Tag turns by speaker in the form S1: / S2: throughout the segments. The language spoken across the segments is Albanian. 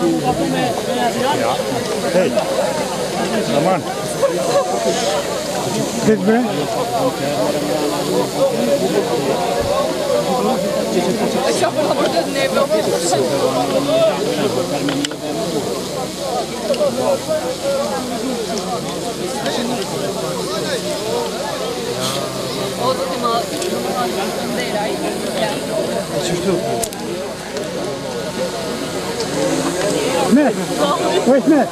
S1: Hej. Aman. Dit bre? Smith! Where's Smith?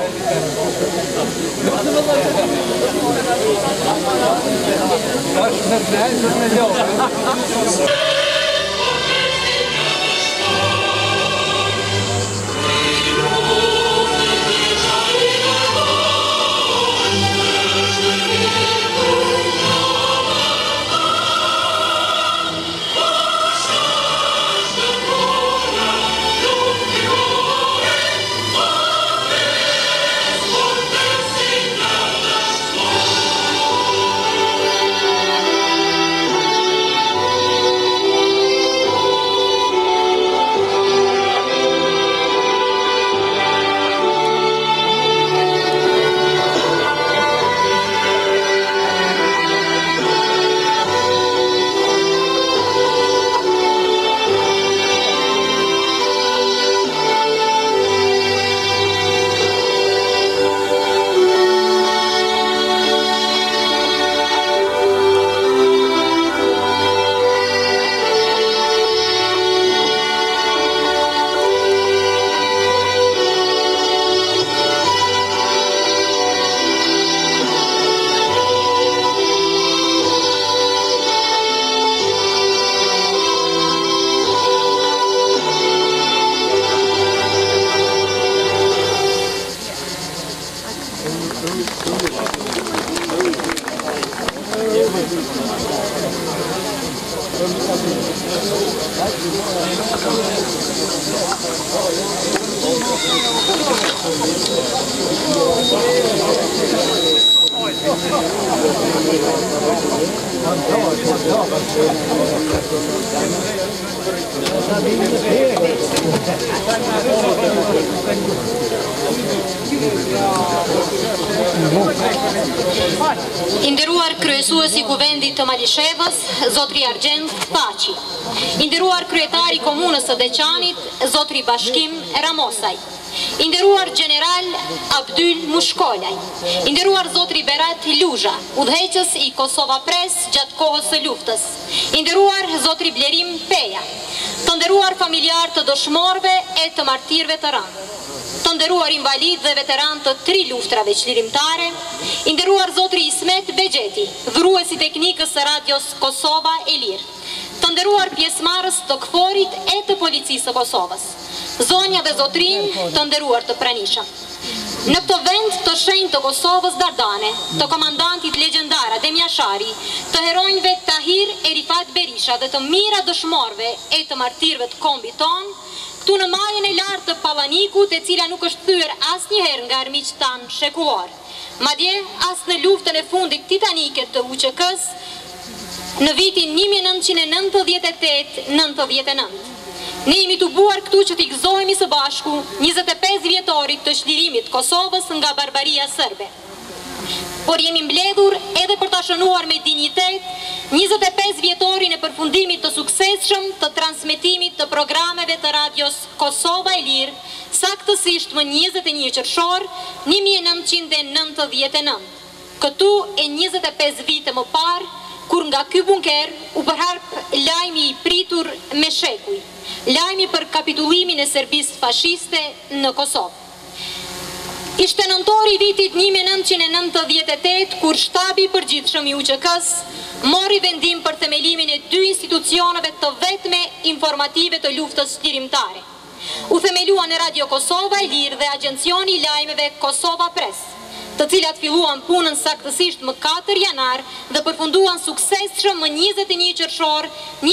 S2: Inderuar kryesuesi Kuvendit të Malishevës, Zotri Argjend Paçi. Inderuar kryetari Komunës së Deçanit, Zotri Bashkim Ramosaj. Inderuar General Abdyl Mushkolaj. Inderuar Zotri Berat Luzha, udhëheqës i Kosova Press gjatë kohës së luftës. Inderuar Zotri Blerim Peja. Të nderuar familjar të dëshmorëve e të martirëve të rënë. Të nderuar invalid dhe veteran të 3 luftrave çlirimtare, i nderuar Zotri Ismet Begjeti, dhruesi teknikës së radios Kosova e Lirë, të nderuar pjesëmarrës të KFOR-it e të Policisë së Kosovës, zonja dhe zotrinj të nderuar të pranishëm. Në këtë vend të shenjtë të Kosovës Dardane, të komandantit legjendar Adem Jashari, të heronjve Tahir e Rifat Berisha dhe të mira dëshmorëve e të martirëve të kombit tonë, këtu në majën e lartë të Pallanikut, e cila nuk është thyer asnjëherë nga armiqtë tanë shekullor, madje as në luftën e fundit titanike të UÇK-s në vitin 1998-99. Ne jemi të buar këtu që t'i gëzohemi së bashku 25 vjetorit të çlirimit të Kosovës nga barbaria serbe. Por jemi mbledhur edhe për ta shënuar me dinjitet 25 vjetorin e përfundimit të suksesshëm të transmetimit të programeve të radios Kosova e Lirë, saktësisht më 21 qershor 1999. Këtu e 25 vite më parë, kur nga ky bunker u përhap lajmi i pritur me shekuj, lajmi për kapitullimin e Serbisë fashiste në Kosovë. Ishte nëntori i vitit 1998 kur shtabi i përgjithshëm i UÇK-s mori vendim për themelimin e 2 institucioneve të vetme informative të luftës çlirimtare. U themeluan në Radio Kosova e Lirë dhe Agjencioni i Lajmeve Kosova Press, të cilat filluan punën saktësisht më 4 janar dhe përfunduan suksesshëm më 21 qershor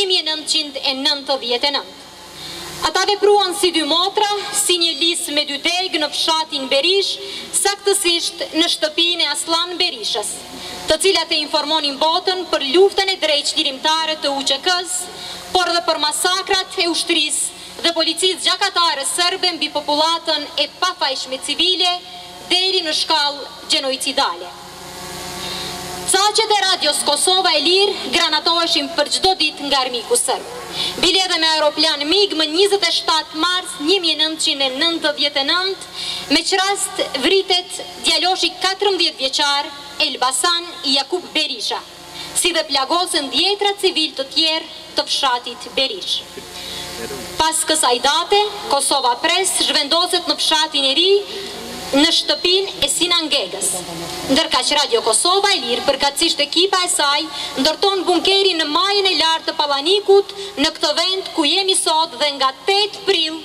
S2: 1999. Ata vepruan si 2 motra, si një lis me 2 degë në fshatin Berish, saktësisht në shtëpinë e Aslan Berishës, të cilat e informonin botën për luftën e drejtë çlirimtare të UÇK-s, por dhe për masakrat e ushtrisë dhe policisë gjakatare sërbe mbi popullatën e pafajshme civile deri në shkallë gjenocidale. Saqet e radios Kosova e Lirë granatoheshin për çdo ditë nga armiku sërb. Bilete me aeroplan MiG më 27 mars 1999, me qrast vritet djaloshi 14 vjeçar Elbasan Jakub Berisha, si dhe plagosën djetra civil të tjerë të fshatit Berish. Pas kësaj date, Kosova Press zhvendoset në fshatin e ri në shtëpin e Sinan Gegës, ndërka që Radio Kosova e Lirë, përkatësisht ekipa e saj, ndërton bunkerin në majën e lartë të Pallanikut në këtë vend ku jemi sot dhe nga 8 prill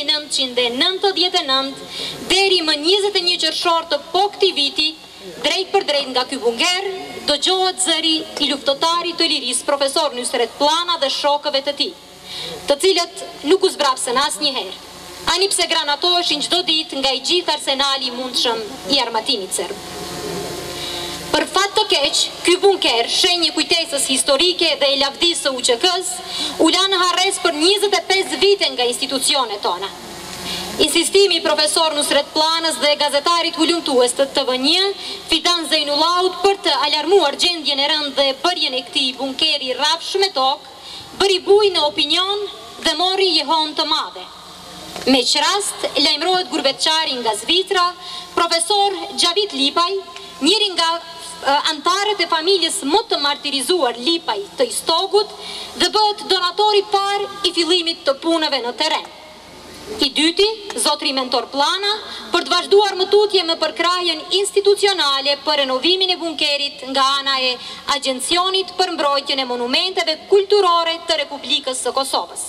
S2: 1999 deri më 21 qershor të po këtij viti, drejt për drejt nga ky bunker, dëgjohet zëri i luftëtarit të lirisë profesor Nusret Plana dhe shokëve të tij, të cilët nuk u zbrapsën asnjëherë, ani pse granatoheshin çdo ditë nga i gjithë arsenali i mundshëm i armatimit serb. Për fat të keq, ky bunker, shenjë kujtesës historike dhe e lavdisë së UÇK-s, u la në harres për 25 vite nga institucionet tona. Insistimi i profesor Nusret Planës dhe gazetarit hulumtues të TV1, Fidan Zejnullaut, për të alarmuar gjendjen e rëndë dhe bërjen e këtij bunkeri rrafsh me tokë, bëri bujë në opinion dhe mori jehon të madhe. Me që rast, lajmërohet gurbetçari nga Zvicra, profesor Gjavit Lipaj, njëri nga antarët e familjes më të martirizuar Lipaj të Istogut, dhe bëhet donatori par i fillimit të punëve në teren. I dyti, zotri mentor Plana, për të vazhduar mëtutje me përkrahjen institucionale për renovimin e bunkerit nga ana e Agjencionit për mbrojtjen e monumenteve kulturore të Republikës së Kosovës.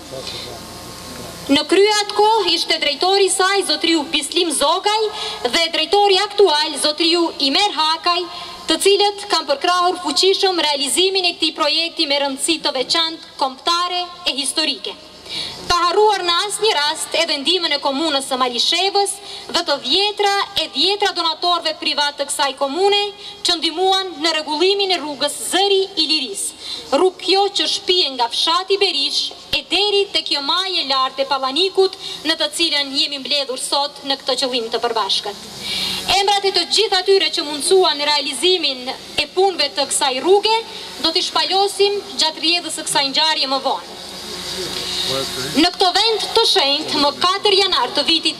S2: Në krye atë kohë ishte drejtori i saj zotriu Bislim Zogaj dhe drejtori aktual zotriu Imer Hakaj, të cilët kanë përkrahur fuqishëm realizimin e këtij projekti me rëndësi të veçantë kombëtare e historike. Pa harruar në asnjë rast edhe ndihmën e komunës së Malishevës dhe të dhjetra donatorëve privat të kësaj komune që ndihmuan në rregullimin e rrugës Zëri i Lirisë. Rrugë kjo që shpije nga fshati Berish e deri te kjo majë e lartë e Pallanikut, në të cilën jemi mbledhur sot në këtë qëllim të përbashkët. Emrat e të gjithë atyre që mundsuan realizimin e punëve të kësaj rruge do t'i shpalosim gjatë rrjedhës së kësaj ngjarje më vonë. Në këto vend të shenjtë, më 4 janar të vitit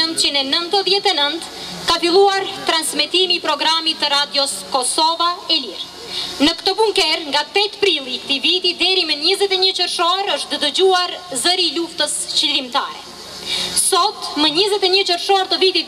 S2: 1999, ka filluar transmetimi i programit të radios Kosova e Lirë. Në këtë bunker, nga 8 prilli këtij viti deri me 21 qershor, është dëgjuar zëri i luftës qëllimtare. Sot, më 21 qershor të vitit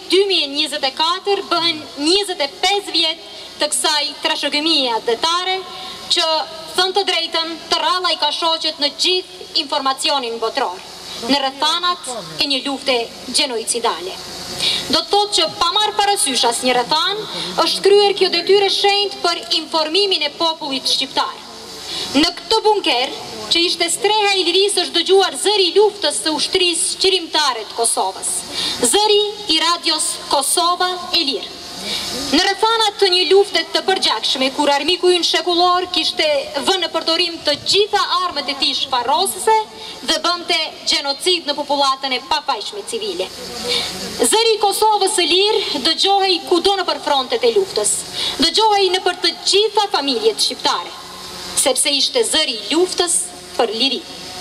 S2: 2024, bëhen 25 vjet të kësaj trashëgimie atletare, që thënë të drejtën, të rralla i ka shoqet në gjithë informacionin botror, në rrethanat e një lufte gjenocidale. Do të thotë që pa marrë parasysh asnjë rrethan, është kryer kjo detyrë shenjtë për informimin e popullit shqiptar. Në këtë bunker, që ishte streha i lirisë, është dëgjuar zëri i luftës së ushtrisë qërimtare të Kosovës, zëri i radios Kosova e Lirë. Në rrethanat të një lufte të përgjakshme, kur armiku ynë shekullor kishte vënë në përdorim të gjitha armët e tij shfarrosëse dhe bënte gjenocid në popullatën e pafajshme civile. Zëri i Kosovës së Lirë dëgjohej kudo nëpër frontet e luftës, dëgjohej nëpër të gjitha familjet shqiptare, sepse ishte zëri i luftës për liri.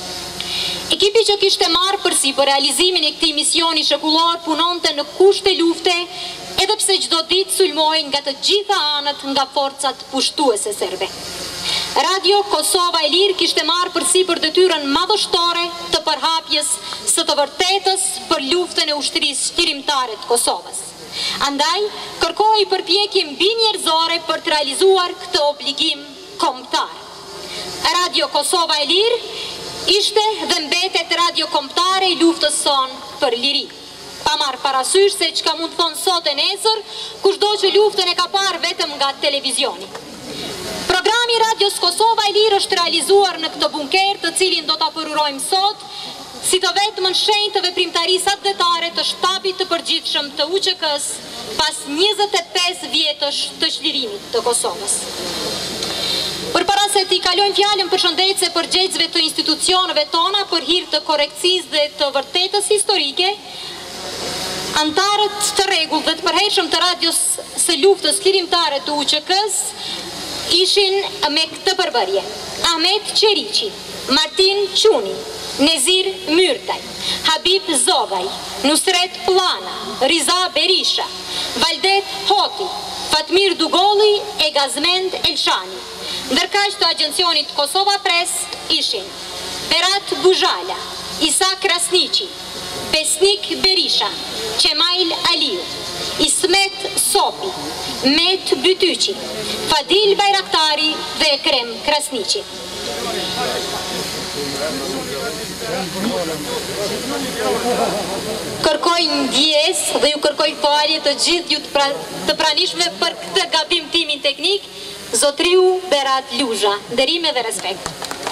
S2: Ekipi që kishte marrë përsipër realizimin e këtij misioni shekullor punonte në kushte lufte, edhe pse çdo ditë sulmohej nga të gjitha anët nga forcat pushtuese serbe. Radio Kosova e Lirë kishte marrë përsipër detyrën madhështore të përhapjes së të vërtetës për luftën e ushtrisë qërimtare të Kosovës. Andaj, kërkohej përpjekje mbinjerëzore për të realizuar këtë obligim kombëtar. Radio Kosova e Lirë ishte dhe mbetet radio kombëtare i luftës sonë për liri. Pa marrë parasysh se çka mund të thonë sot e nesër, kushdo që luftën e ka parë vetëm nga televizioni. Programi radios Kosova e Lirë është realizuar në këtë bunker, të cilin do ta përurojmë sot, si të vetmën shenjë të veprimtarisë atletare të shtabit të përgjithshëm të UÇK-s pas 25 vjetësh të çlirimit të Kosovës. Përpara se t'i kalojmë fjalën përshëndetse përgjegjësve të institucioneve tona për hir të korrekcisë dhe të vërtetës historike, antarët të rregullt dhe të përhershëm të radios së luftës lirimtare të UÇK-s ishin me këtë përbërje: Ahmet Qeriqi, Martin Quni, Nezir Myrtaj, Habib Zogaj, Nusret Plana, Riza Berisha, Valdet Hoti, Fatmir Dugolli e Gazmend Elshani. Ndërkaq të agjencionit Kosova Press ishin Berat Buzhala, Isa Krasniqi, Besnik Berisha, Qemail Aliu, Ismet Sopi, Met Bytyqi, Fadil Bajraktari dhe Ekrem Krasniqi. Kërkoj ndjes dhe ju kërkoj falje të gjithë ju të pranishme për këtë gabim timin teknik. Zotriu Berat Luzha, nderime dhe respekt.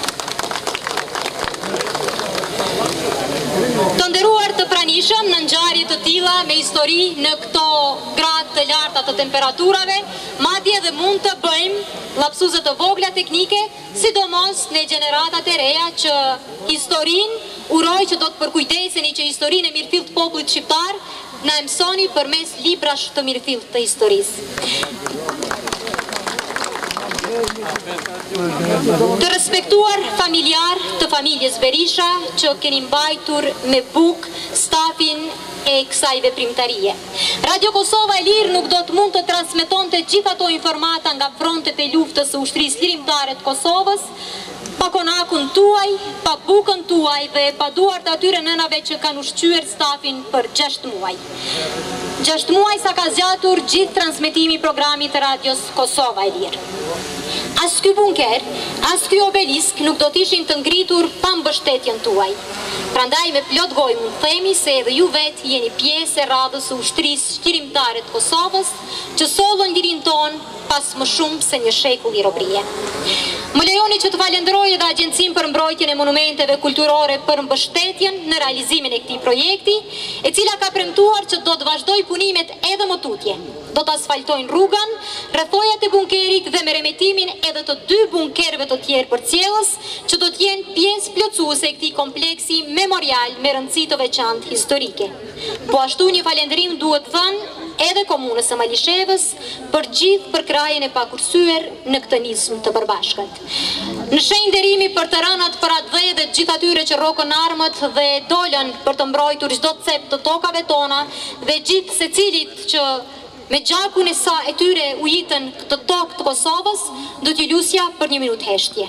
S2: Të nderuar të pranishëm, në ngjarje të tilla me histori në këto gradë të larta të temperaturave, madje edhe mund të bëjmë lapsuze të vogla teknike, sidomos në gjeneratat e reja që historinë uroj që do të përkujdeseni që historinë e mirëfillt të popullit shqiptar na e mësoni përmes librash të mirëfillt të historisë. Të respektuar familjar të familjes Berisha që keni mbajtur me buk stafin e kësaj veprimtarie. Radio Kosova e Lirë nuk do të mund të transmetonte gjithë ato informata nga frontet e luftës së ushtrisë lirimtare të Kosovës, pa konakun tuaj, pa bukën tuaj dhe pa duart atyre nënave që kanë ushqyer stafin për 6 muaj. 6 muaj sa ka zgjatur gjithë transmetimi i programit të radios Kosova e Lirë. As ky bunker, as ky obelisk nuk do t'ishin të ngritur pa mbështetjen tuaj. Prandaj me plot gojë mund themi se edhe ju vetë jeni pjesë e radhës së ushtrisë lirimtare të Kosovës, që sollën lirinë tonë pas më shumë se një shekulli robërie. Më lejoni që të falenderoj edhe Agjencinë për Mbrojtjen e Monumenteve Kulturore për mbështetjen në realizimin e këtij projekti, e cila ka premtuar që do të vazhdojë punimet edhe më tutje. Do të asfaltojnë rrugën, rrethojat e bunkerit dhe me remetimin edhe të 2 bunkerëve të tjerë përcjellës, që do të jenë pjesë plotësuese e këtij kompleksi memorial me rëndësi të veçantë historike. Po ashtu një falënderim duhet dhënë edhe komunës së Malishevës për gjithë përkrahjen e pakurrësyer në këtë nismë të përbashkët. Në shenjë nderimi për të rënat për atë dhe të gjithë atyre që rrokën armët dhe dolën për të mbrojtur çdo cep të tokave tona dhe gjithë secilit që me gjakun e sa e tyre u jitën këtë tokë të Kosovës, do t'ju lusja për 1 minutë heshtje.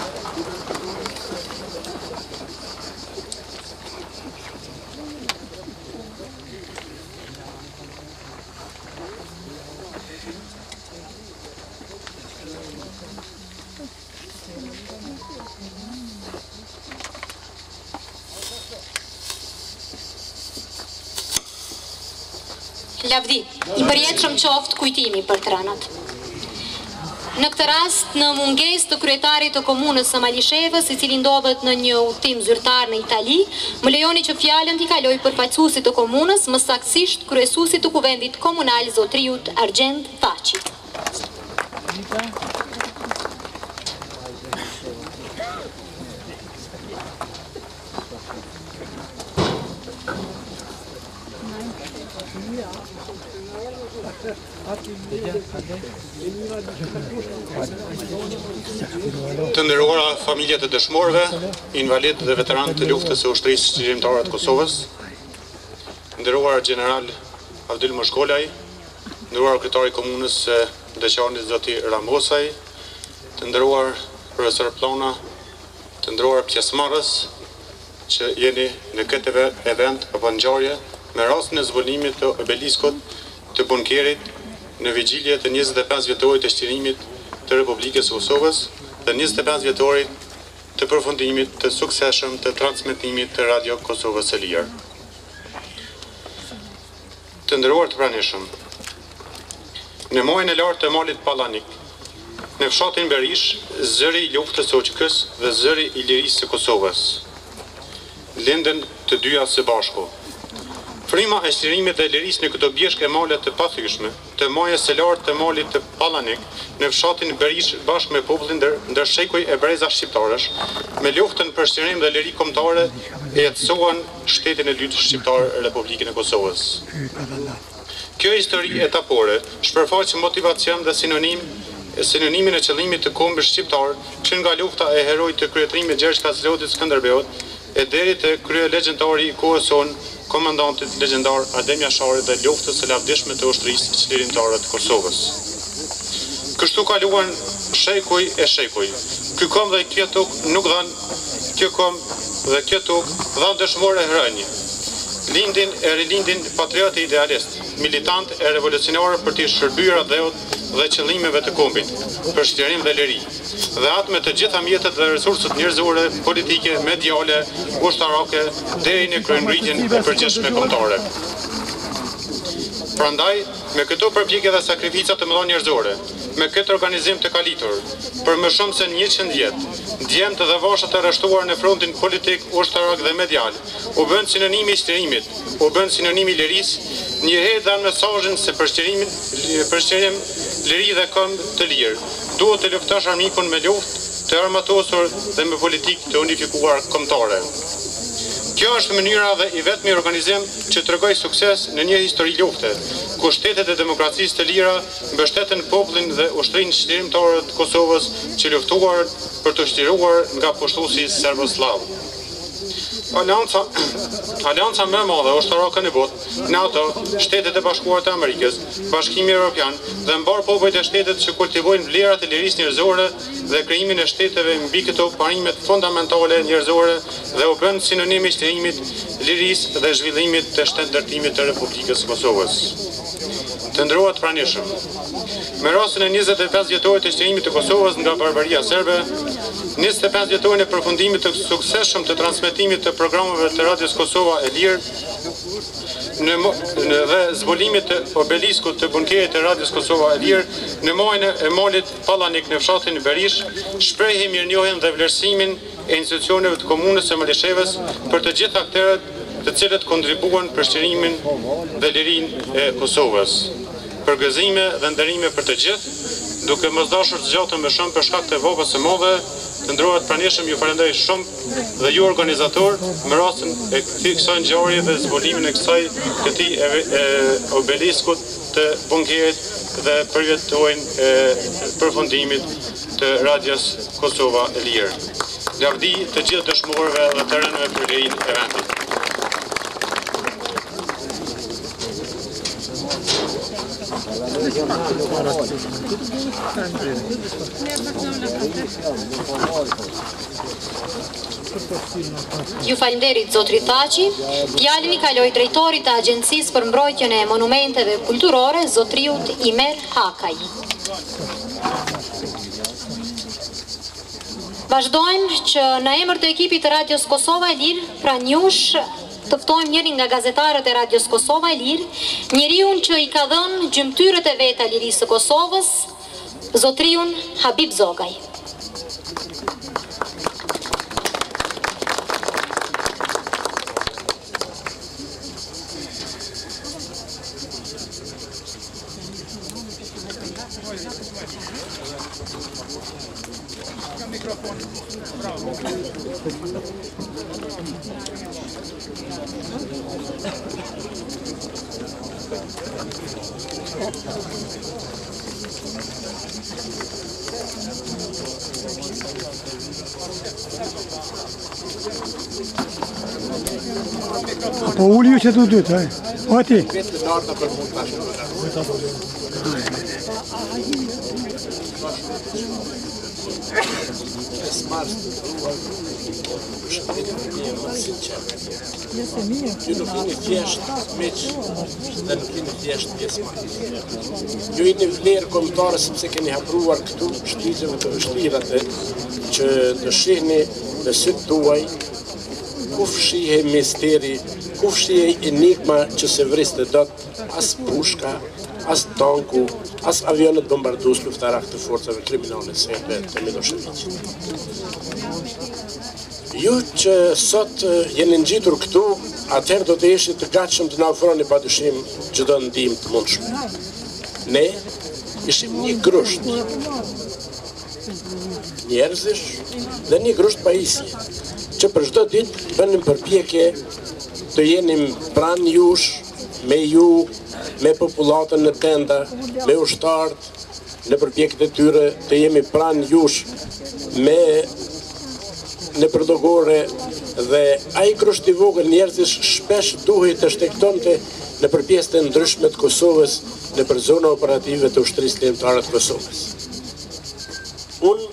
S2: Lavdi, i përjetshëm qoftë kujtimi për të rënat. Në këtë rast, në mungesë të kryetarit të komunës së Malishevës, i cili ndodhet në një udhtim zyrtar në Itali, më lejoni që fjalën t'i kaloj përfaqësuesit të komunës, më saktësisht kryesuesit të kuvendit komunal Zotriut Argjend Thaçi.
S3: Të nderuara familjet e dëshmorëve, invalid dhe veteran të luftës së ushtrisë lirimtare të Kosovës, nderuar general Avdyl Moshkolaj, nderuar kryetari i komunës së Deçanit zoti Ramosaj, të nderuar profesor Plana, të nderuar pjesëmarrës që jeni në këtë event apo ngjarje me rastin e zbulimit të obeliskut të bunkerit në vigjilje të 25 vjetorit të shtrimit të Republikës së Kosovës dhe 25 vjetorit të përfundimit të suksesshëm të transmetimit të Radio Kosovës së Lirë. Të nderuar të pranishëm, në muajin e lartë të malit Pallanik, në fshatin Berish, zëri i luftës së UÇK-s dhe zëri i lirisë së Kosovës lindën të dyja së bashku. Frima e shlirimit dhe lirisë në këto bjeshk e male të pathyeshme, të majës së lartë të malit të Pallanik, në fshatin Berish bashkë me popullin ndër shekuj e breza shqiptarësh, me luftën për shtrim dhe liri kombëtare e jetësuan shtetin e dytë shqiptar Republikën e Kosovës. Kjo histori etapore shpërfaqë motivacion dhe sinonimin e qëllimit të kombit shqiptar që nga lufta e herojt të kryetërimit Gjergj Kaclerodit Skënderbeut e deri te krye legjendari i kohës sonë, komandantit legjendar Adem Jashari dhe luftës së lavdishme të ushtrisë çlirimtare të Kosovës. Kështu kaluan shekuj e shekuj. Ky kom dhe kjo tokë nuk dhan, kjo kom dhe kjo tokë dhan dëshmorë e hërënjë. Rilindin patrioti idealist, militant e revolucionare për të shërbyer dheut dhe qëllimeve të kombit, për shtrim dhe liri, dhe atë me të gjitha mjetet dhe resurset njerëzore, politike, mediale, ushtarake, deri në kryengritjen e përgjithshme kombëtare. Prandaj, me këto përpjekje dhe sakrifica të mëdha njerëzore, me këtë organizim të kalitur, për më shumë se 100 vjet, djemtë dhe vashat e rreshtuar në frontin politik, ushtarak dhe medial, u bën sinonimi i shtrimit, u bën sinonimi i lirisë, njëherë dhanë mesazhin se për shtrim, liri dhe këmbë të lirë, duhet të luftosh armikun me luftë, të armatosur dhe me politikë të unifikuar kombëtare. Kjo është mënyra dhe i vetmi organizim që tregoi sukses në një histori lufte, ku shtetet e demokracisë të lira mbështeten popullin dhe ushtrinë çlirimtare të Kosovës që luftuar për të shtruar nga pushtuesi serboslav. Alianca më e madhe ushtarake në botë, NATO, Shtetet e Bashkuara të Amerikës, Bashkimi Evropian dhe mbar popujt e shtetet që kultivojnë vlerat e lirisë njerëzore dhe krijimin e shteteve mbi këto parimet fundamentale njerëzore dhe u bën sinonim i shtrimit, lirisë dhe zhvillimit të shtendërtimit të Republikës së Kosovës. Të nderuar pranishëm, me rastin e 25 vjetorit të shtrimit të Kosovës nga barbaria serbe, 25 vjetorin e përfundimit të suksesshëm të transmetimit të programeve të Radios Kosova e Lirë dhe zbulimit të obeliskut të bunkerit të Radios Kosova e Lirë në muajin e malit Pallanik në fshatin Berish, shprehi mirënjohjen dhe vlerësimin e institucioneve të komunës së Malishevës për të gjithë aktorët të cilët kontribuan për shtirimin dhe lirinë e Kosovës. Përgëzime dhe nderime për të gjithë, duke mos dashur të zgjatem më shumë për shkak të vogës së madhe. Të nderuar pranishëm, ju falenderoj shumë dhe ju organizator me rastin e kësaj ngjarje dhe zbulimin e këtij obeliskut të bunkerit dhe përjetojnë përfundimit të Radios Kosova e Lirë. Lavdi të gjithë dëshmorëve dhe të rënëve për lirinë e vendit.
S2: Ju falenderit zotri Thaçi. Fjalën i kaloj drejtorit të Agjencisë për mbrojtjen e monumenteve kulturore, zotriut Imer Hakaj. Vazhdojmë që në emër të ekipit të Radios Kosova e Lirë, pra njush të ftojmë njërin nga gazetarët e Radios Kosova e Lirë, njeriun që i ka dhënë gjymtyrët e veta lirisë së Kosovës, zotriun Habib Zogaj.
S1: Po uli ju që të dytë, o ti?
S4: Ju nuk jeni thjesht miq dhe nuk jeni thjesht pjesëmarrës. Ju jeni vlerë kombëtare sepse keni hapruar këtu shtyzeve të vështira që të shihni me sytë tuaj ku fshihe misteri, ku fshihe enigma që se vriste dot, as pushka, as tanku, as avionet bombardues luftarak të forcave kriminale serbe të Miloševićit. Ju që sot jeni ngjitur këtu, atëherë do të jeshit të gatshëm të na ofroni padyshim çdo ndihmë të mundshme. Ne ishim një grusht njerëzish dhe një grusht pajisje, që për çdo ditë bënim përpjekje të jenim pranë jush, me ju, me popullatën në tenda, me ushtarët, në përpjekjet e tyre të jemi pranë jush, në përdogore dhe ai grusht i vogël njerëzish shpesh duhej të shtektonte në pjesët e ndryshme të Kosovës, në për zona operative të ushtrisë lehmtare të Kosovës. Unë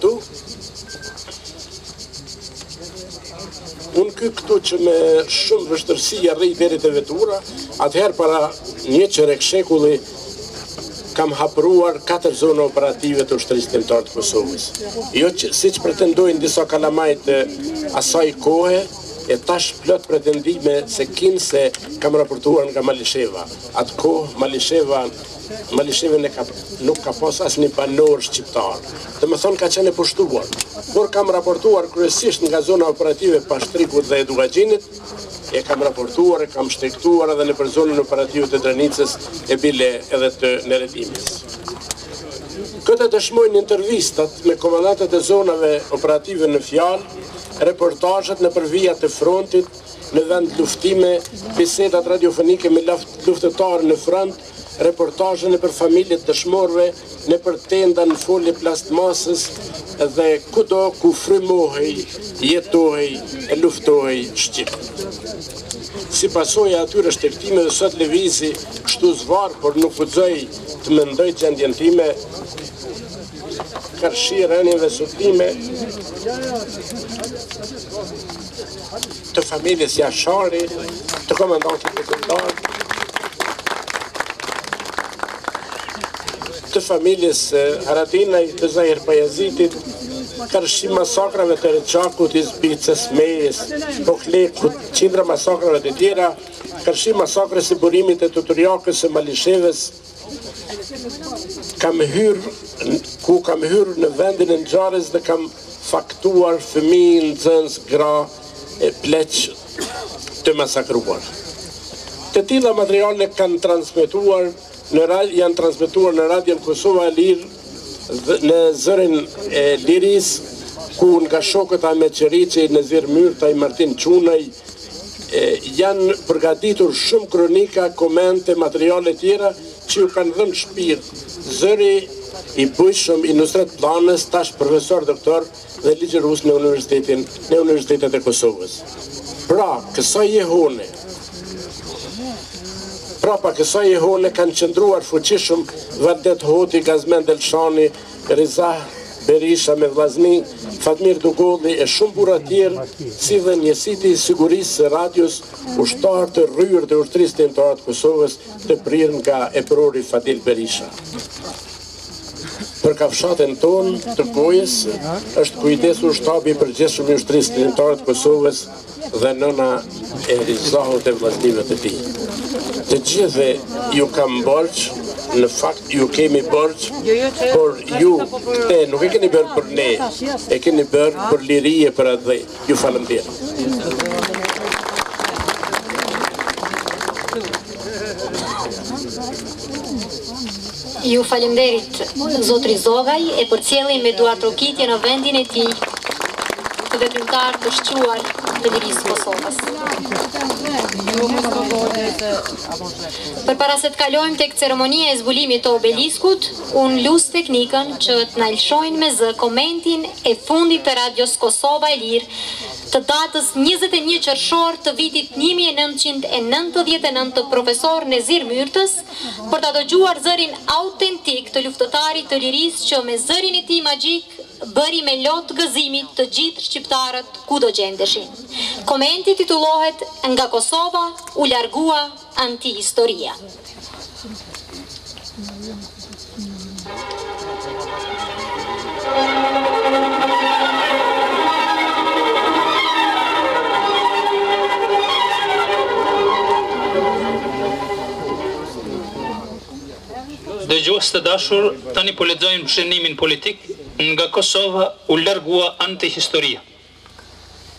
S4: këtu që me shumë vështërsi arrej deri te vetura, atëherë para një qerek shekulli kam hapruar 4 zona operative të ushtrisë lehmtare të Kosovës. Jo që siç pretendojnë disa kalamajt e asaj kohe, e tash plot pretendime se kinse kam raportuar nga Malisheva. Atë kohë Malisheva nuk ka pas asnjë banor shqiptar. Dhe më thonë ka qenë e pushtuar. Por kam raportuar kryesisht nga zona operative Pashtrikut dhe Edukagjinit, e kam raportuar, e kam shtektuar edhe në për zonën operative të Drenicës, e bile edhe të Nerethimis. Këtë dëshmojnë intervistat me komandantët e zonave operative në fjalë, reportazhet në për vijat e frontit, në vend luftime, bisedat radiofonike me luftëtarë në front, reportazhe në për familjet dëshmorëve, në për tenda në folje plastmasës dhe kudo ku frymohej, jetohej e luftohej Shqip. Si pasojë atyre shtektimeve sot lëvizi kështu zvar, por nuk guxoj të mendoj gjendjen time, karshi rënieve sotime të familjes Jashari, të komandantit kombëtar, të familjes Haradinaj, të Zahir Pajazitit, karshi masakrave të Reçakut, Izbicës, Mejës, Poklekut, qindra masakrave të tjera, karshi masakres e burimit e Tuturjakës e Malishevës, kam hyrë në vendin e ngjarjes dhe kam faktuar fëmijë, nxënës, gra e pleq të masakruar. Të tilla materiale janë transmetuar në radion Kosova e Lirë në zërin e Liris, ku nga shokët Ahmet Qeriçi, Nezir Myrtaj, Martin Çunaj, janë përgatitur shumë kronika, komente, materiale tjera që ju kanë dhënë shpirt. Zëri i bujshëm i Nusret Planës, tash profesor doktor dhe ligjërues në Universitetet e Kosovës. Pra kësaj jehone kanë qëndruar fuqishëm Vardet Hoti, Gazmen Delshani, Rizah Berisha me vllazni, Fatmir Dugolli e shumë burra tjerë, si dhe njësiti i sigurisë së radios, ushtarë të rryer të ushtrisë lehmtare të Kosovës, të prirë nga eprori Fadil Berisha. Për kafshatën tonë të gojës është kujdesur shtabi i përgjithshëm i ushtrisë lehmtare të Kosovës dhe nëna e Rizahut e vllaznive të tij. Të gjithëve ju kam borx, në fakt ju kemi borx, por ju këte nuk e keni bërë për ne, e keni bërë për lirije për atë dhe. Ju falenderoj.
S2: Ju falemderit Zotri Zogaj e përcjellin me duartrokitje në vendin e tij të veprimtar të shquar të Lirisë Kosovës. Përpara se të kalojmë tek ceremonia e zbulimit të obeliskut, unë lus teknikën që të na lëshojnë me zë komentin e fundit të Radios Kosova e Lirë të datës 21 qershor të vitit 1999 të profesor Nezir Myrtës, për ta dëgjuar zërin autentik të luftëtarit të Lirisë që me zërin e tij magjik bëri me lot gëzimit të gjithë shqiptarët ku do gjendeshin. Komenti titullohet Nga Kosova u largua antihistoria.
S5: Dëgjues të dashur, tani po lexojmë shënimin politik Nga Kosova u largua antihistoria.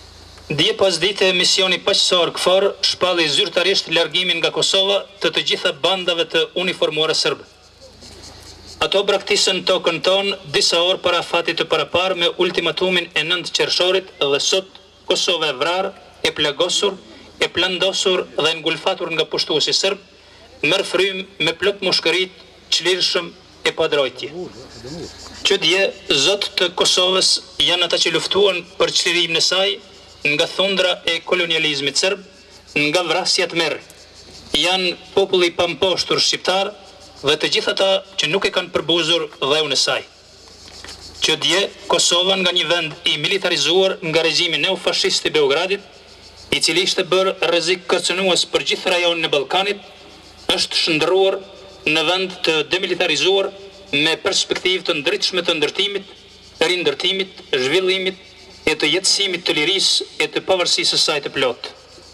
S5: Dje pas dite misioni paqësor KFOR shpalli zyrtarisht largimin nga Kosova të gjitha bandave të uniformuara serbe. Ato braktisën tokën tonë disa orë para fatit të parapar me ultimatumin e 9 qershorit dhe sot Kosova e vrarë, e plagosur, e plandosur dhe ngulfatur nga pushtuesi serb, merr frym me plot mushkërit, çlirshëm e padrojtje. Që dje, zot të Kosovës janë ata që luftuan për çlirimin e saj nga thundra e kolonializmit serb, nga vrasjat merr. Janë populli pamposhtur shqiptar dhe të gjithë ata që nuk e kanë përbuzur dheun e saj. Që dje, Kosova nga një vend i militarizuar nga regjimi neofashist i Beogradit, i cili ishte bërë rrezik kërcënues për gjithë rajonin e Ballkanit, është shndërruar në vend të demilitarizuar me perspektivë të ndritshme të ndërtimit, rindërtimit, zhvillimit e të jetësimit të lirisë e të pavarësisë së saj të plotë.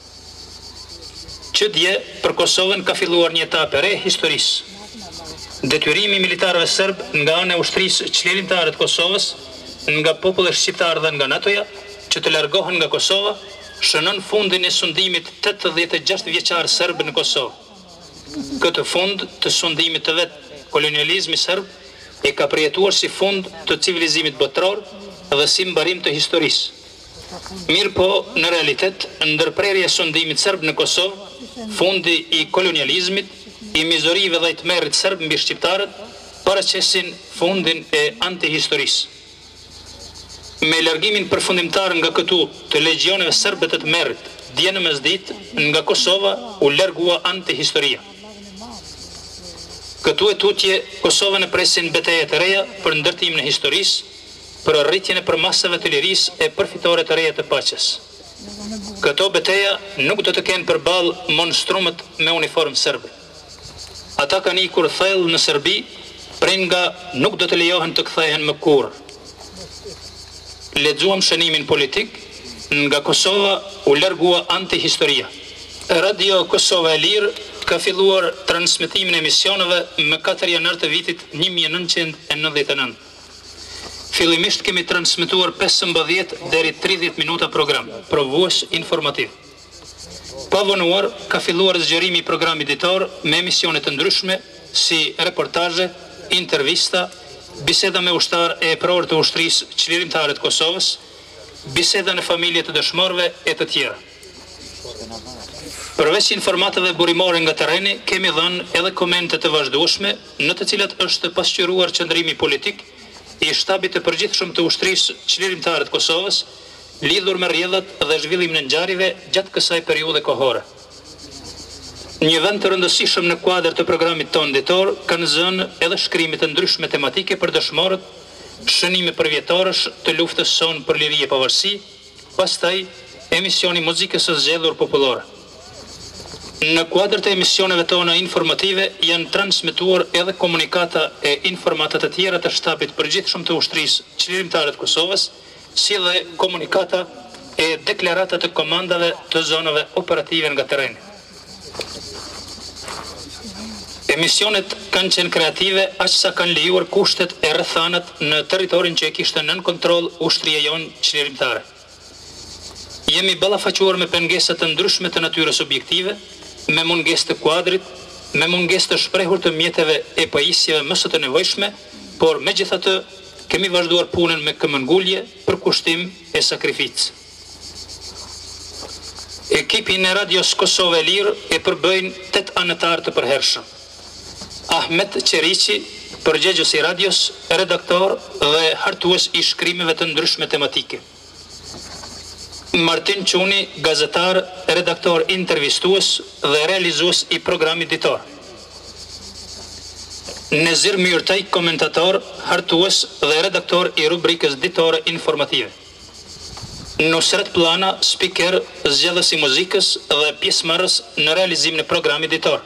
S5: Që dje, për Kosovën ka filluar një etapë e re historisë. Detyrimi militarëve serb nga ana e ushtrisë çlirimtare të Kosovës, nga populli shqiptar dhe nga NATO-ja, që të largohen nga Kosova, shënon fundin e sundimit 86 vjeçar serb në Kosovë. Këtë fund të sundimit të vet kolonializmi serb e ka përjetuar si fund të civilizimit botror dhe si mbarim të historisë. Mirë po, në realitet, ndërprerja e sundimit serb në Kosovë, fundi i kolonializmit, i mizorive dhe i tmerrit serb mbi shqiptarët, paraqesin fundin e antihistorisë. Me largimin përfundimtar nga këtu të legjioneve serbe të tmerrit, dje në mesditë, nga Kosova u largua antihistoria. Këtu e tutje, Kosovën e presin betejë të reja për ndërtimin e historisë, për rritjen e përmasave të lirisë e përfitore të reja të paqes. Këto beteja nuk do të kenë përballë monstrumet me uniformë serbe. Ata kanë ikur thellë në Serbi, prej nga nuk do të lejohen të kthehen më kurrë. Lexuam shënimin politik, nga Kosova u largua antihistoria. Radio Kosova e Lirë ka filluar transmitimin e emisioneve më 4 janar të vitit 1999. Fillimisht kemi transmituar 15 deri 30 minuta program, provues informativ. Pa vonuar, ka filluar zgjerimi i programit ditor me emisione të ndryshme si reportazhe, intervista, biseda me ushtar e prorë të ushtrisë çlirimtare të Kosovës, biseda në familje të dëshmorëve e të tjera. Përveç informatave burimore nga terreni, kemi dhënë edhe komente të vazhdueshme, në të cilat është pasqyruar qëndrimi politik i shtabit të përgjithshëm të ushtrisë çlirimtare të Kosovës, lidhur me rrjedhat dhe zhvillimin e ngjarjeve gjatë kësaj periudhe kohore. Një vend të rëndësishëm në kuadër të programit tonë ditor kanë zënë edhe shkrimit të ndryshme tematike për dëshmorët, shënime përvjetorësh të luftës sonë për liri e pavarësi, pastaj emisioni muzikës së zgjedhur popullore. Në kuadër të emisioneve tona informative janë transmetuar edhe komunikata e informata të tjera të shtabit përgjithshëm të ushtrisë çlirimtare të Kosovës, si dhe komunikata e deklarata të komandave të zonave operative nga terreni. Emisionet kanë qenë kreative aq sa kanë lejuar kushtet e rrethanat në territorin që e kishte nën kontroll ushtria jonë çlirimtare. Jemi ballafaquar me pengesat të ndryshme të natyrës objektive, me mungesë të kuadrit, me mungesë të shprehur të mjeteve e pajisjeve më së të nevojshme, por megjithatë kemi vazhduar punën me këmbëngulje, përkushtim e sakrificë. Ekipin e Radios Kosova e Lirë e përbëjnë 8 anëtar të përhershëm. Ahmet Qeriqi, përgjegjës i radios, redaktor dhe hartues i shkrimeve të ndryshme tematike. Martin Quni, gazetar, redaktor intervistues dhe realizues i programit ditor. Nezir Myrtaj, komentator, hartues dhe redaktor i rubrikës ditore informative. Nusret Plana, spiker, zgjedhës i muzikës dhe pjesëmarrës në realizimin e programit ditor.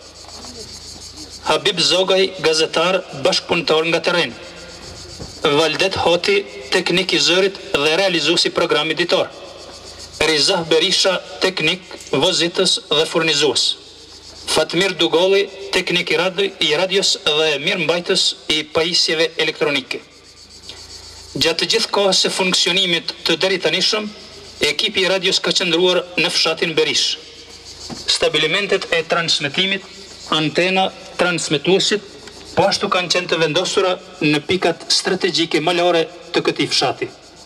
S5: Habib Zogaj, gazetar, bashkëpunëtor nga terreni. Valdet Hoti, teknik i zërit dhe realizues i programit ditor. Rizah Berisha, teknik, vozitës dhe furnizues. Fatmir Dugolli, teknik i radios dhe mirëmbajtës i pajisjeve elektronike. Gjatë gjithë kohës së funksionimit të deri tanishëm, Ekipi i radios ka qëndruar në fshatin Berish. Stabilimentet e transmetimit, antena, transmetuesit, po ashtu kanë qenë të vendosura në pikat strategjike malore të këtij fshati.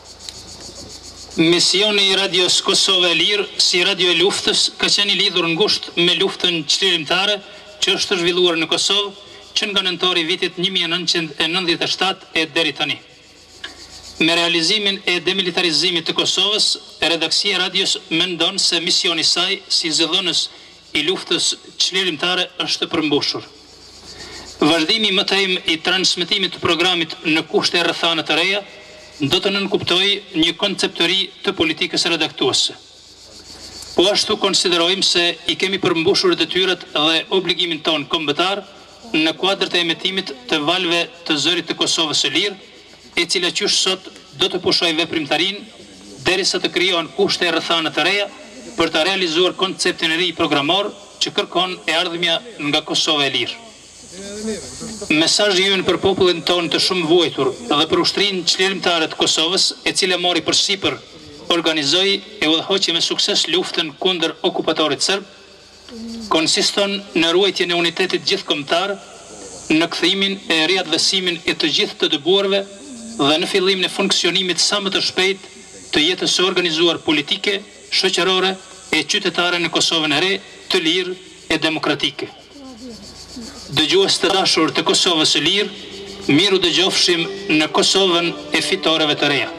S5: Misioni i radios Kosova e Lirë si radio e luftës ka qenë i lidhur ngushtë me luftën çlirimtare që është zhvilluar në Kosovë që nga nëntori vitit 1997 e deri tani. Me realizimin e demilitarizimit të Kosovës, redaksia e radios mendon se misioni i saj si zëdhënës i luftës çlirimtare është përmbushur. Vazhdimi më tejmë i transmetimit të programit në kushte rrethana të reja do të nënkuptojë një konceptëri të politikës redaktuese. Po ashtu konsiderojmë se i kemi përmbushur detyrat dhe obligimin ton kombëtar në kuadër të emetimit të valve të zërit të Kosovës së Lirë, e cila qysh sot do të pushojë veprimtarinë derisa të krijohen kushte rrethana të reja për të realizuar konceptin e ri programor që kërkon e ardhmja nga Kosova e Lirë. Mesazhi ynë për popullin tonë të shumë vuajtur dhe për ushtrinë çlirimtare të Kosovës, e cila mori përsipër, organizoi e udhëhoqi me sukses luftën kundër okupatorit serb, konsiston në ruajtjen e unitetit gjithkombëtar, në kthimin e riatvesimin e të gjithë të dëbuarve dhe në fillimin e funksionimit sa më të shpejt të jetës së organizuar politike, shoqërore e qytetare në Kosovën e Re, të lirë e demokratike. Dëgjues të dashur të Kosovës së Lirë, miru dëgjofshim në Kosovën e fitoreve të reja.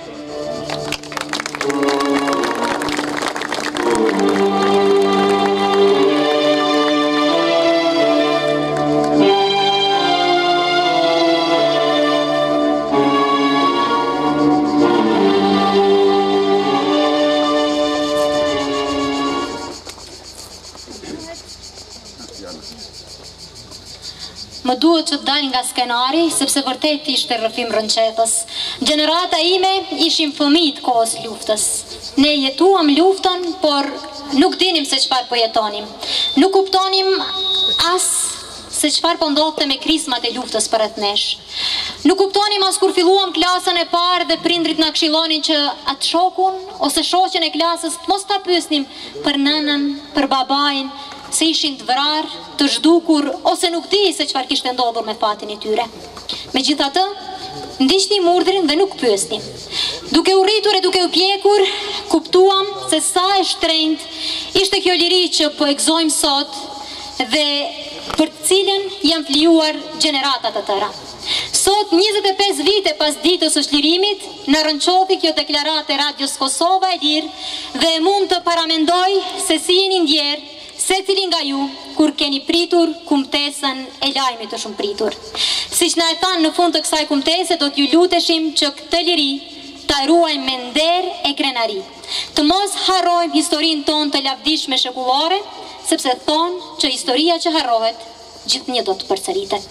S2: Më duhet që të dal nga skenari, sepse vërtet ishte rrëfim rënqetës. Gjenerata ime ishim fëmijë të kohës luftës. Ne jetuam luftën, por nuk dinim se çfarë po jetonim. Nuk kuptonim as se çfarë po ndodhte me krismat e luftës përreth nesh. Nuk kuptonim as kur filluam klasën e parë dhe prindrit na këshillonin që atë shokun ose shoqen e klasës të mos ta pyesnim për nënën, për babain, se ishin të vrarë, të zhdukur, ose nuk di se çfarë kishte ndodhur me fatin e tyre. Megjithatë, ndiqnim urdhrin dhe nuk pyesnim. Duke u rritur e duke u pjekur, kuptuam se sa e shtrenjtë ishte kjo liri që po e gëzojmë sot dhe për të cilën janë flijuar gjenerata të tëra. Sot, 25 vite pas ditës së çlirimit, në rënqodhi kjo deklaratë e radios Kosova e Lirë dhe mund të paramendoj se si jeni ndjerë se cili nga ju, kur keni pritur kumtesën e lajmit të shumë pritur. Siç na e thanë në fund të kësaj kumtese, do t'ju luteshim që këtë liri ta ruajmë me nder e krenari. Të mos harrojmë historinë tonë të lavdishme shekullore, sepse thonë që historia që harrohet, gjithnjë do të përsëritet.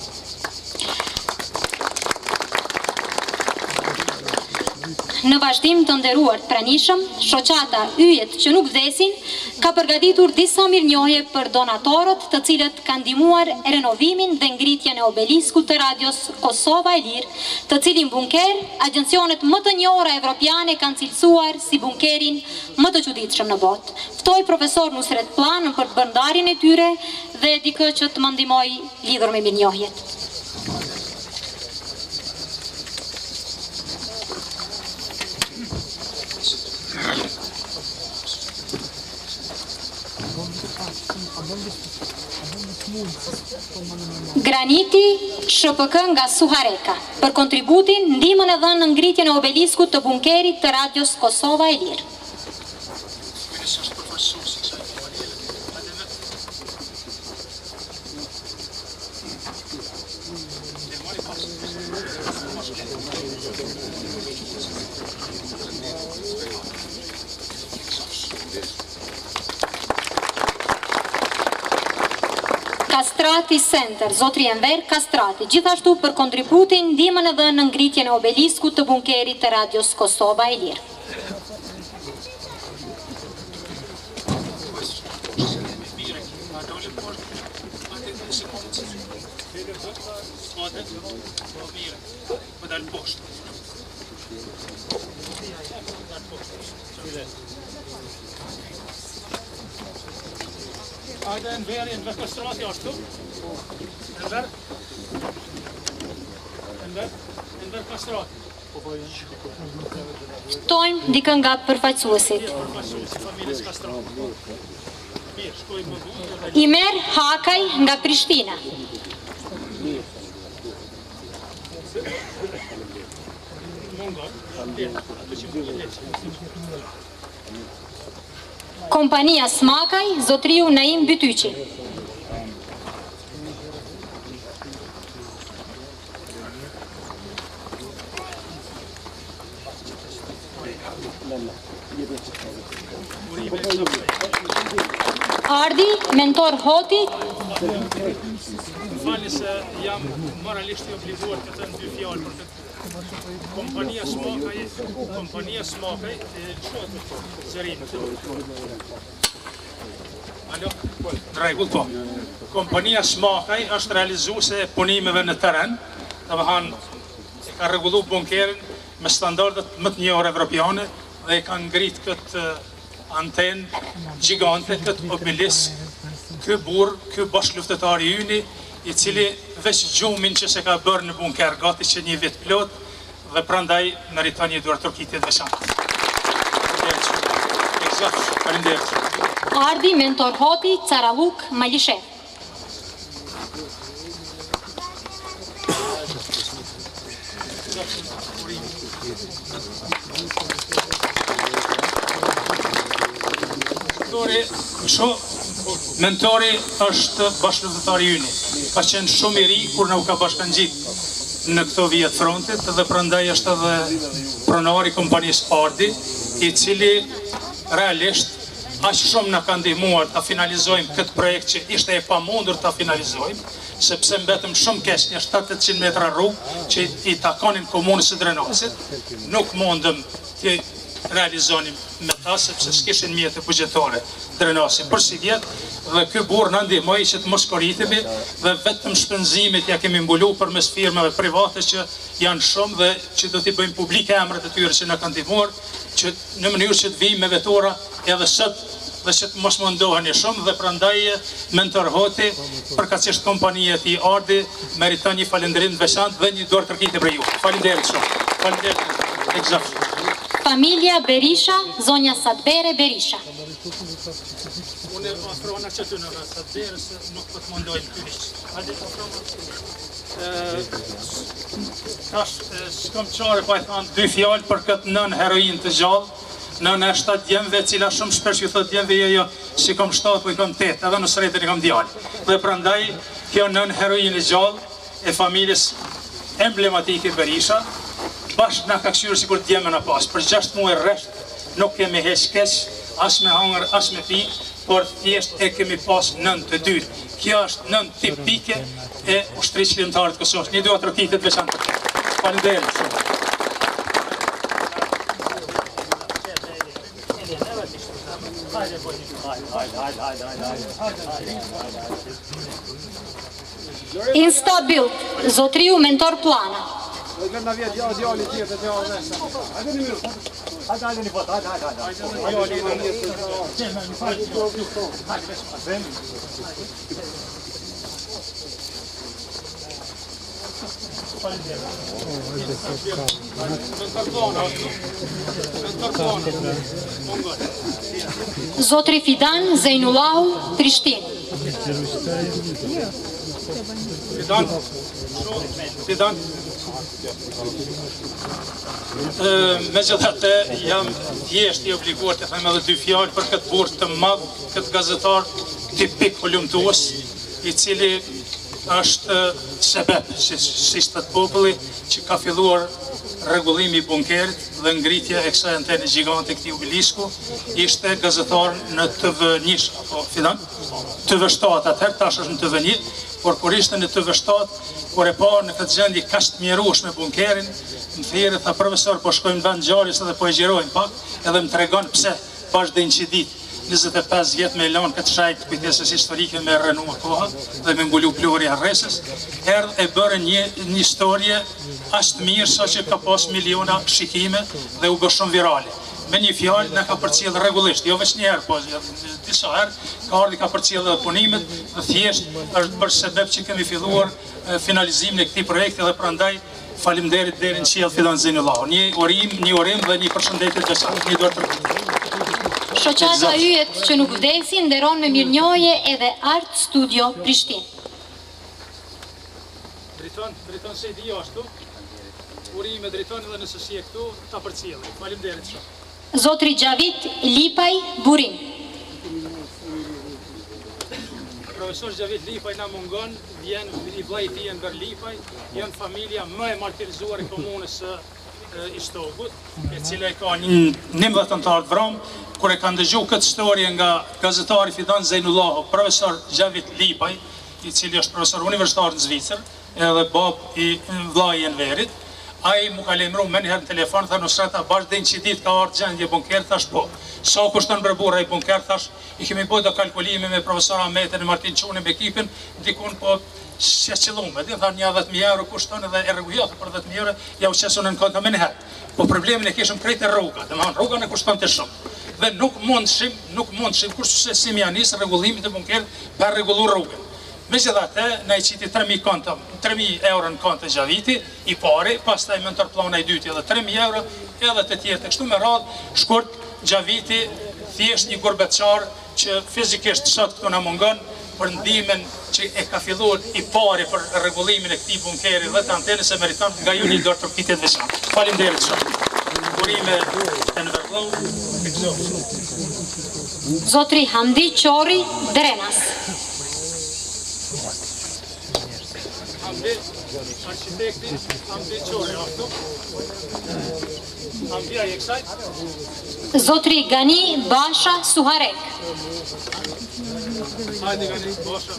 S2: Në vazhdim të nderuar të pranishëm, shoqata Yjet që nuk vdesin ka përgatitur disa mirënjohje për donatorët të cilët kanë ndihmuar renovimin dhe ngritjen e obeliskut të radios Kosova e Lirë, të cilin bunker agjencionet më të njohura evropiane kanë cilësuar si bunkerin më të çuditshëm në botë. Ftoj profesor Nusret Plan për të bërë ndarjen e tyre dhe dikë që të më ndihmoj lidhur me mirënjohjet. Graniti SHPK nga Suhareka për kontributin, ndihmën e dhënë në ngritjen e obeliskut të bunkerit të radios Kosova e Lirë. Kastrati Center, Zotri Enver Kastrati, gjithashtu për kontributin, ndihmën e dhënë në ngritjen e obeliskut të bunkerit të radios Kosova e Lirë.
S5: Hajde en ver kastrati ashtu. En ver kastrati.
S2: Ftojmë dikën nga përfaqësuesit. Imer Hakaj nga Prishtina. Kompania Smakaj, zotriu Naim Bytyqi. Ardi, mentor Hoti.
S5: Falni se jam moralisht I obliguar të thënë dy fjalë për këtë. Kompania Smakaj, shohet zërin. Alo, rregull po. Kompania Smakaj është realizuese e punimeve në terren, domethënë ka rregullu bunkerin me standardet më të njohura evropiane dhe ka ngrit këtë antenë gjigante, këtë obelisk, ky burr, ky bashkëluftëtar I yni, I cili veç gjumin që se ka bërë në bunker gati që një vit plot dhe prandaj meriton një duartërkitje të veçantë. Faleminderit.
S2: Ardi, mentor Hoti, Caralluk, Malishev.
S5: Mentori është bashkëluftëtari yni. Ka qenë shumë I ri kur na u ka bashkangjit në këto vjet frontit dhe prandaj është edhe pronari I kompanisë Ardi, I cili realisht aq shumë na ka ndihmuar ta finalizojmë këtë projekt që ishte e pamundur ta finalizojmë, sepse mbetëm shumë keq një 700 metra rrugë që I takonin komunës së Drenasit, nuk mundëm të realizonim me ta sepse s'kishin mjete buxhetare Drenasi për si vjet dhe ky burr na ndihmoi që të mos korritemi dhe vetëm shpenzimit ja kemi mbulu përmes firmave private që janë shumë dhe që do t'i bëjmë publike emrat e tyre që na kanë ndihmuar që në mënyrë që të vijmë me vetora edhe sot dhe që të mos mundoheni shumë dhe prandaj mentor Hoti përkatësisht kompania e Ardi meriton një falënderim të veçantë dhe një duartërkitje për ju. Faleminderit shumë. Faleminderit. Eksakt.
S2: Familja Berisha, zonja Sadbere Berisha.
S5: Unë afrona që të në Sadbere se nuk po të mundojmë të hiç. Hajde të afrona. Tash s'kam çare pa I thënë dy fjalë për këtë nën heroin të gjallë. Nën e 7 djemve, cila shumë shpesh ju thot djemve jo, si kom 7, po I kom 8, edhe në sretën I kom djallë. Dhe prandaj, kjo nën heroin e gjallë e familjes emblematike Berisha, bashkë na ka këshyrë si kur djeme në pas. Për 6 muaj rresht nuk kemi heq keq, as me hangër, as me pi, por thjesht e kemi pas nën të dytë. Kjo është nën tipike e ushtrisë qëllimtare të Kosovës. Një dua trokitet veçantë. Faleminderit shumë.
S2: Instabil, zotriu mentor Plana. Zotri Fidan Zejnullahu, Prishtinë.
S5: Fidan. Megjithatë jam thjesht I obliguar të them edhe dy fjalë për këtë burr të madh, këtë gazetar tipik hulumtues, I cili është sebeb, si shtet populli, që ka filluar rregullimi I bunkerit dhe ngritja e kësaj antene gjigante këtij obelisku, ishte gazetar në TV1 apo Fidan? TV7 atëherë, tash është në TV1, por kur ishte në TV7, kur e pa në këtë gjendje kaq të mjerueshme bunkerin, më thirrë tha profesor, po shkojmë në vend ngjarjes edhe po e gjirojmë pak, edhe më tregon pse vazhdojnë që ditë.
S6: 25 vjet me lanë këtë shajt kujtesës historike me rënu koha dhe me mbulu plori arresës, erdhë e bërë një historie ashtë mirë sa që ka pas miliona shikime dhe u bërë shumë virale. Me një fjalë në ka përcjellë rregullisht, jo veç një herë, po disa herë ka ardhi ka përcjellë edhe punimet dhe thjesht është për sebeb që kemi filluar finalizimin e këtij projekti dhe prandaj faleminderit deri në qiell fillon Zejnullahu. Një urim dhe një përshëndetje të veçantë. Një dorë për
S2: Shoqata yjet që nuk vdesin nderon me mirënjohje edhe Art Studio Prishtinë.
S6: Driton se di ashtu. Urime driton edhe nëse si e këtu ta përcjellë. Faleminderit shumë.
S2: Zotri Gjavit Lipaj Burim.
S6: Profesor Gjavit Lipaj na mungon, vjen i vllai i tij nga Lipaj, janë familja më e martirizuar e komunës së Ishtogut, e cila ka 19 anëtar të vrom, kur e ka ndëgjuar këtë historie nga gazetari Fidan Zejnullahu, profesor Gjavit Lipaj, i cili është profesor universitar në Zvicër, edhe bab i vllai i Enverit. Ai mu ka lemru me njëherë në telefon, tha Nusreta, bashkë dhe një që ditë ka ardhë gjendje bunker, thash po. Sa kushton për burra i bunker, thash, i kemi bërë do kalkulime me profesor Ahmetin e Martin Quni me ekipin, dikun po që qëllume, dhe tha një 10.000 euro kushton edhe e rregullatë për 10.000 euro, ja u qesun në konta me njëherë. Po problemin e kishëm krejt e rruga, dhe më rruga në kushton të shumë. Dhe nuk mundshim, kur se si mjanisë rregullimit e bunker për rregullu rrugën. Megjithatë, na i qiti 3.000 euro në kontë Gjaviti, i pari, pastaj me ndërplana i dyti edhe 3.000 euro, edhe të tjerë të kështu me radhë, shkurt Gjaviti thjesht një gurbetçar që fizikisht sot këtu na mungon për ndihmën që e ka filluar i pari për rregullimin e këtij bunkeri dhe të antenës e meriton nga ju një dorë përpitje të veçantë. Faleminderit shumë. Urime e në
S2: Zotri Hamdi Qori Drenas.
S6: Arkitekti Hamdi Qori, ashtu. Hamdia i kësaj.
S2: Zotri Gani Basha Suharek.
S6: Hajde Gani Basha.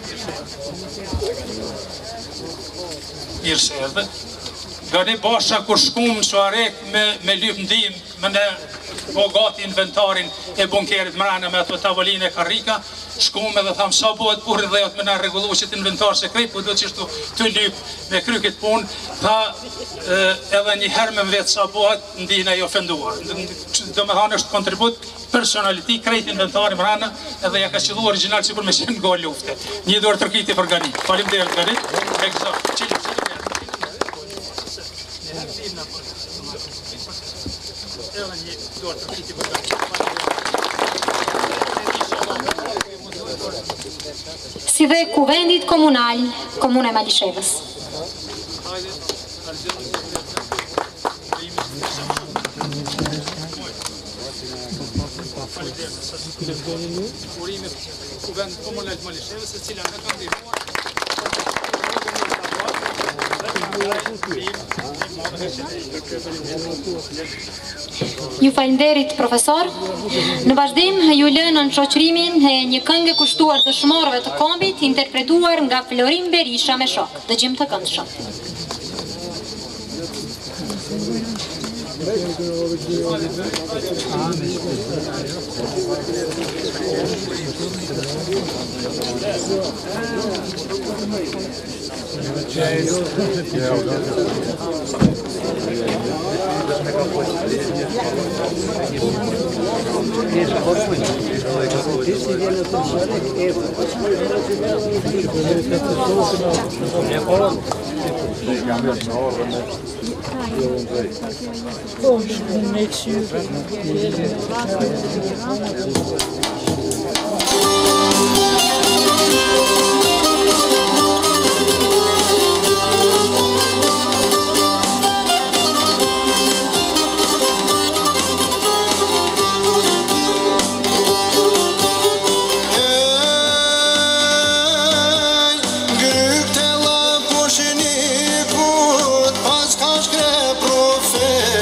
S6: Mirë se erdhe. Gani Basha kur shkum Suharek me lyp ndim, me në gati inventarin e bunkerit mrena me ato tavolinë e karrika, shkume dhe tham sa bëhet burri dhe me na rregullu që të inventar sekret, po do të qështu të lyp me krykit punë, tha edhe një herë me vetë sa bëhet ndihna i ofenduar. Do me thanë është kontribut personaliti, krejt inventari mrena, edhe ja ka qëllu original që për me qenë nga lufte. Një dorë tërkiti për Gani. Faleminderit Gani.
S2: Si dhe Kuvendit Komunal, Komune Malishevës.
S6: Urime Kuvendit Komunal Malishevës, e cila nga ka ndihmuar
S2: Ju falenderit profesor. Në vazhdim ju lënë në shoqërimin e një këngë kushtuar dëshmorëve të kombit, interpretuar nga Florin Berisha me shok. Dëgjim të këndshëm.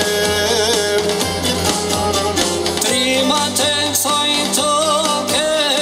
S7: Trimate sa i toke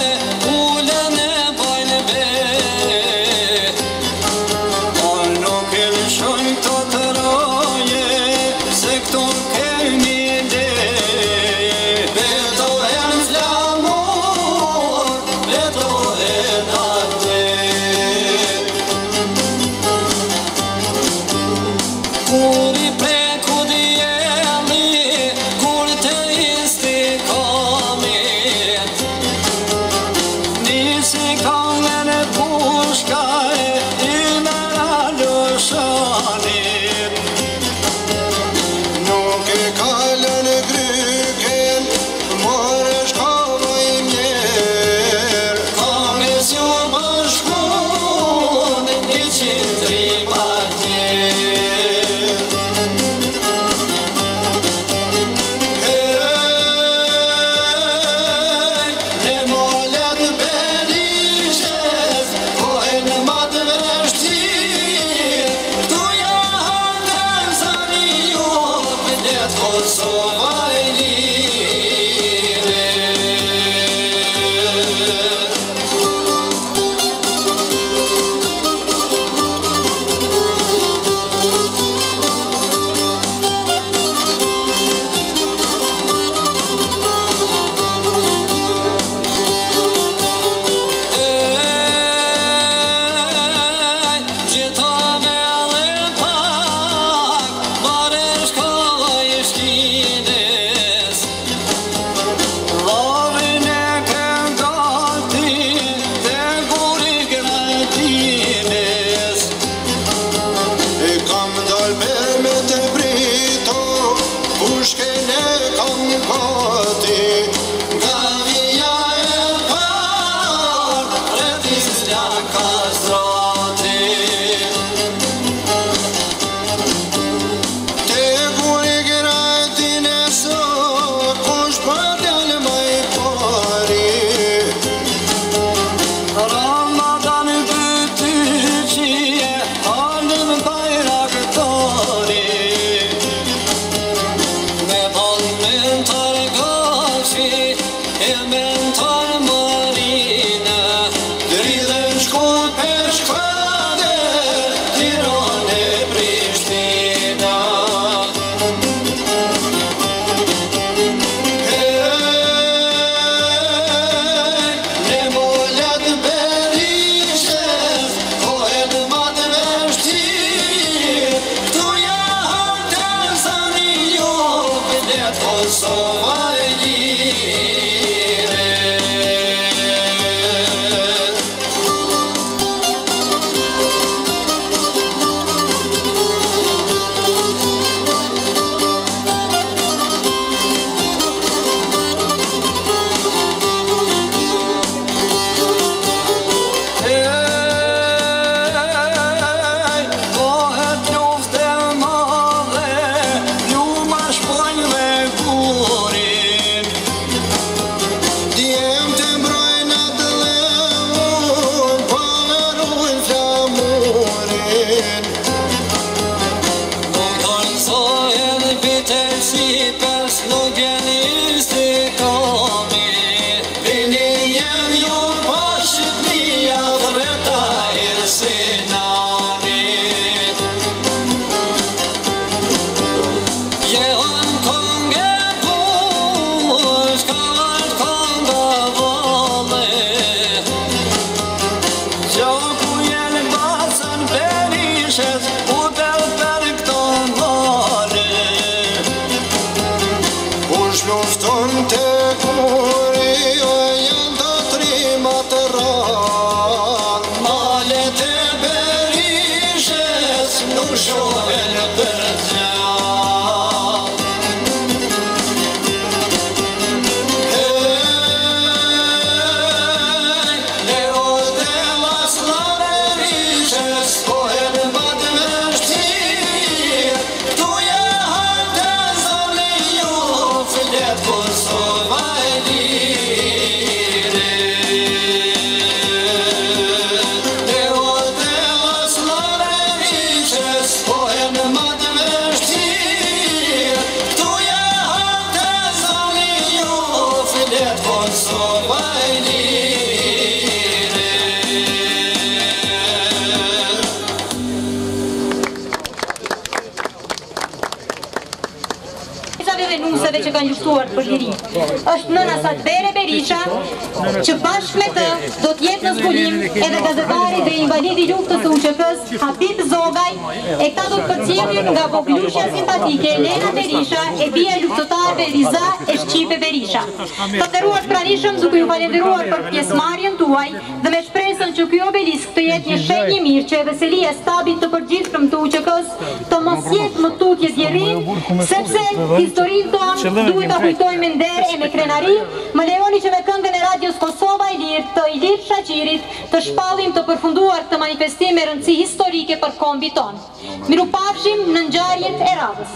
S2: luftuar për liri. Është nëna Satvere Berisha, që bashkë me të do t'jetë në zbulim edhe gazetari dhe invalidi luftës së UÇK-s Habib Zogaj, e këta do të përcjellin nga voglushja simpatike Elena Berisha e bia e luftëtarëve Riza e Shqipe Berisha. Të nderuar pranishëm, duke ju falenderuar për pjesëmarrjen tuaj dhe me shpresën që ky obelisk të jetë një shenjë mirë që veselia e stabit të përgjithshëm të UÇK-s të mos jetë më tutje djerri, sepse historinë tonë duhet ta kujtojmë me nder e me krenari. Më lejoni që me këngën e Radios Kosova e Lirë të Ilir Shaqirit të shpallim të përfunduar këtë manifestim me rëndësi historike për kombin ton. Mirupafshim në ngjarjet e radhës.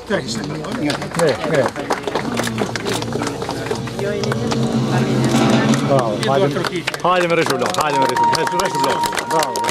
S7: Hajde me rëshu blok, hajde me rëshu blok. Bravo.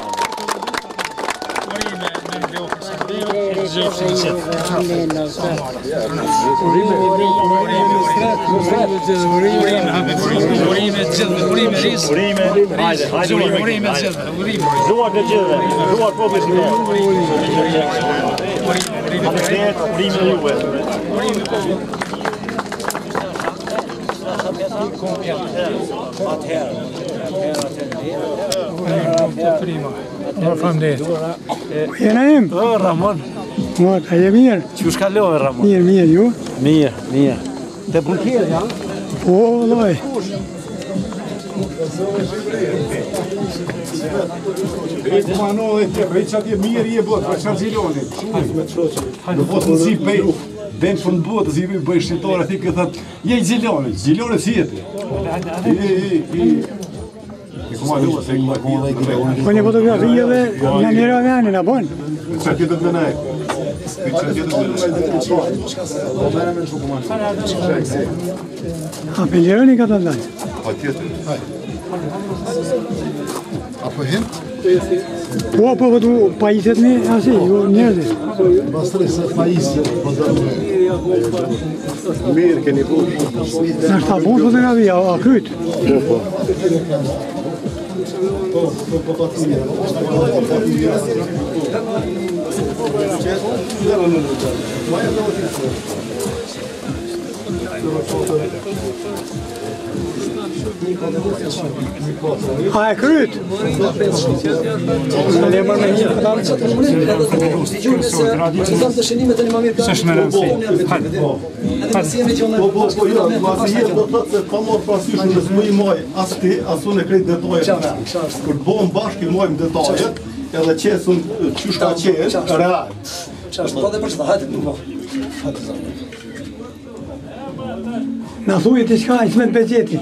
S1: Jena im?
S7: Ramon.
S1: A je mirë?
S7: Që shkallove, Ramon?
S1: Mirë, ju?
S7: Mirë. Te puntirë, ja?
S1: Po, loj.
S8: Manove te veçat je mirë je bot, për çfarë ziloni? Në botë në zi pej, ben për në botë, zi bëj shqiptarë ati këtë thëtë, je i ziloni si jeti.
S1: Po një fotografi edhe në njëra vjani në bon.
S8: Qa tjetët me nej?
S1: Apelironi ka të ndaj.
S8: Pa tjetët. Apo hin?
S1: Po, du pajiset me asi, ju njerëzit.
S8: Bastre se pajisë, po dërë. Mirë, keni bu.
S1: Në është ta bon fotografi, a kryt? A e kryt?
S6: S'është me rëndësi.
S8: Pa morë prasysh në s'mu i moj as ti, as unë e krejt detajet. Kur bom bashkë i mojmë detajet, edhe qesën qysh ka qenë, real.
S1: Në thujë të shka Ismet Beceti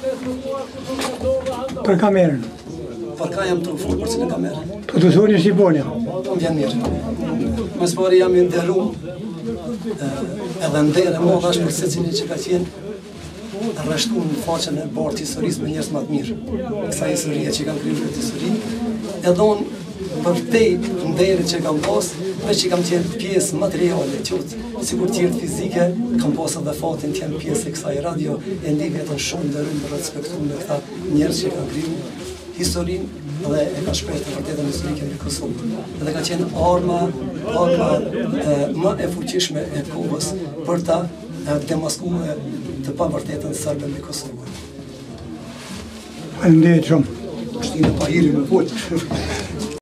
S1: për kamerën.
S9: Për ka jam të full për cilë kamerën.
S1: Po të thujë një Shqiponia.
S9: Më vjen mirë. Mas pari jam i nderu, edhe ndere më dhash për se cilin që ka qenë rreshtu në faqen e bartë historisë me njerës më të mirë. Kësa historie që kam kriju këtë histori, edhe unë për tej ndere që kam pas, veç që kam qenë pjesë materiale, qëtë sigur tjertë fizike, kam pas edhe fatin të jenë pjesë e kësaj radio, e ndi vetën shumë ndërën për respektu me këta njerës që kam kriju historinë dhe e ka shprehtë vërtetën historike në Kosovë. Dhe ka qenë arma më e fuqishme e kohës për ta demaskuar të pavërtetën serbe në Kosovë.
S1: Faleminderit shumë.
S9: Shtinë pa hiri me folë.